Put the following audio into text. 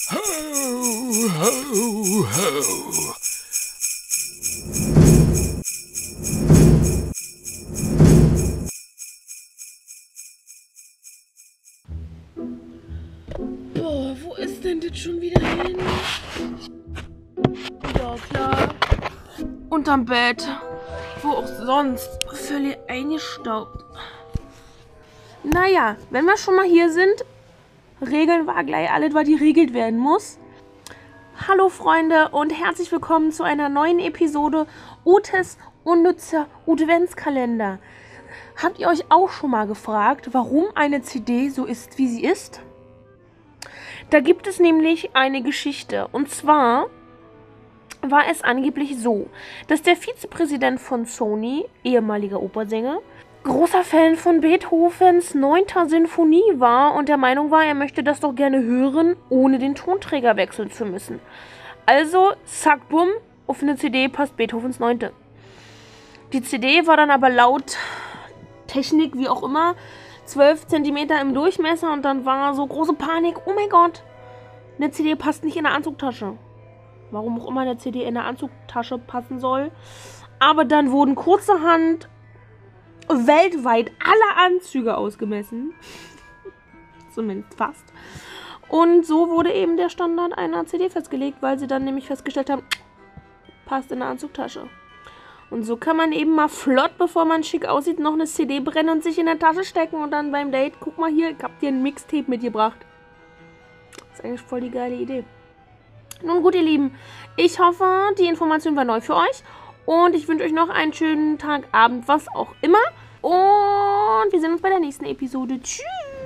Ho, ho, ho. Boah, wo ist denn das schon wieder hin? Ja, klar. Unterm Bett. Wo auch sonst. Völlig eingestaubt. Naja, wenn wir schon mal hier sind, regeln wir gleich alles, was geregelt werden muss. Hallo Freunde und herzlich willkommen zu einer neuen Episode Utes unnützer Adventskalender. Habt ihr euch auch schon mal gefragt, warum eine CD so ist, wie sie ist? Da gibt es nämlich eine Geschichte. Und zwar war es angeblich so, dass der Vizepräsident von Sony, ehemaliger Opernsänger, großer Fan von Beethovens 9. Sinfonie war und der Meinung war, er möchte das doch gerne hören, ohne den Tonträger wechseln zu müssen. Also, zack, bumm, auf eine CD passt Beethovens 9. Die CD war dann aber laut Technik, wie auch immer, 12 cm im Durchmesser und dann war so große Panik, oh mein Gott, eine CD passt nicht in der Anzugtasche. Warum auch immer eine CD in der Anzugtasche passen soll. Aber dann wurden kurzerhand weltweit alle Anzüge ausgemessen. Zumindest fast. Und so wurde eben der Standard einer CD festgelegt, weil sie dann nämlich festgestellt haben, passt in der Anzugtasche. Und so kann man eben mal flott, bevor man schick aussieht, noch eine CD brennen und sich in der Tasche stecken und dann beim Date, guck mal hier, ich hab dir ein Mixtape mitgebracht. Das ist eigentlich voll die geile Idee. Nun gut, ihr Lieben, ich hoffe, die Information war neu für euch und ich wünsche euch noch einen schönen Tag, Abend, was auch immer. Und wir sehen uns bei der nächsten Episode. Tschüss!